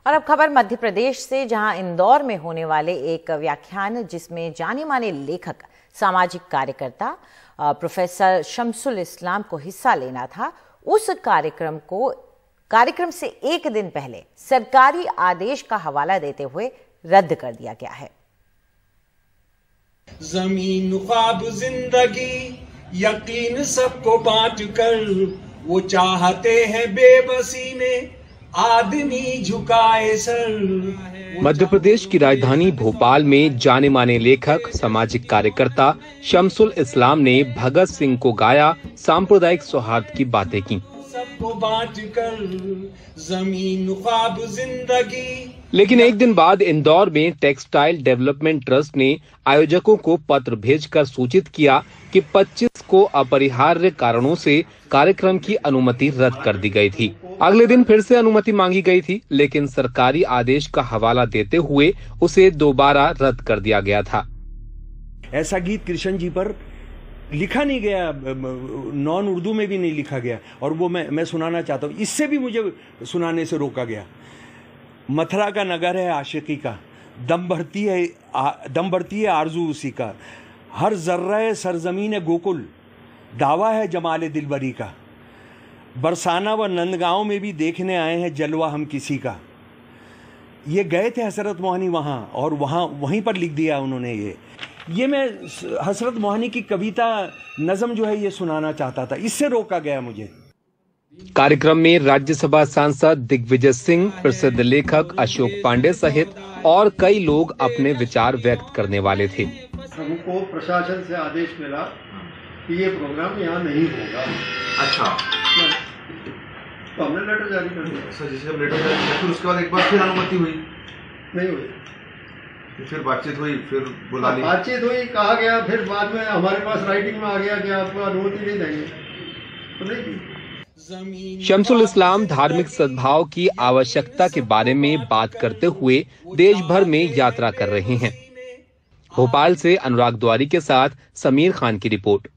और अब खबर मध्य प्रदेश से, जहां इंदौर में होने वाले एक व्याख्यान जिसमें जाने माने लेखक, सामाजिक कार्यकर्ता प्रोफेसर शमसुल इस्लाम को हिस्सा लेना था, उस कार्यक्रम से एक दिन पहले सरकारी आदेश का हवाला देते हुए रद्द कर दिया गया है। जमीन ख्वाब जिंदगी यकीन सबको बांट कर, वो चाहते हैं बेबसी में आदमी झुकाए सर। मध्य प्रदेश की राजधानी भोपाल में जाने माने लेखक, सामाजिक कार्यकर्ता शमसुल इस्लाम ने भगत सिंह को गाया सांप्रदायिक सौहार्द की बातें की। सबको बांट कर जमीन ख्वाब जिंदगी। लेकिन एक दिन बाद इंदौर में टेक्सटाइल डेवलपमेंट ट्रस्ट ने आयोजकों को पत्र भेजकर सूचित किया कि 25 को अपरिहार्य कारणों से कार्यक्रम की अनुमति रद्द कर दी गई थी। अगले दिन फिर से अनुमति मांगी गई थी, लेकिन सरकारी आदेश का हवाला देते हुए उसे दोबारा रद्द कर दिया गया था। ऐसा गीत कृष्ण जी पर लिखा नहीं गया, नॉन उर्दू में भी नहीं लिखा गया, और वो मैं सुनाना चाहता हूँ। इससे भी मुझे सुनाने से रोका गया। मथुरा का नगर है आशिकी का, दम भरती है आरजू उसी का, हर जर्रा सरजमीन गोकुल, दावा है जमाल दिलबरी का, बरसाना व नंदगांव में भी देखने आए हैं जलवा हम किसी का। ये गए थे हसरत मोहानी वहाँ, और वहीं पर लिख दिया उन्होंने। ये मैं हसरत मोहानी की कविता नज़म जो है ये सुनाना चाहता था, इससे रोका गया मुझे। कार्यक्रम में राज्यसभा सांसद दिग्विजय सिंह, प्रसिद्ध लेखक अशोक पांडे सहित और कई लोग अपने विचार व्यक्त करने वाले थे। हमको प्रशासन से आदेश मिला कि ये प्रोग्राम यहाँ नहीं होगा। अच्छा, तो हमने लेटर जारी कर दिया। सर, जैसे लेटर जारी किया, फिर उसके बाद एक बार फिर अनुमति हुई? नहीं हुई। फिर बातचीत हुई, फिर बुला ली, बातचीत हुई, कहा गया, फिर बाद में हमारे पास राइटिंग में आ गया कि आपको अनुमति नहीं देंगे, तो नहीं दी। शमसुल इस्लाम धार्मिक सद्भाव की आवश्यकता के बारे में बात करते हुए देश भर में यात्रा कर रहे हैं। भोपाल से अनुराग द्वारी के साथ समीर खान की रिपोर्ट।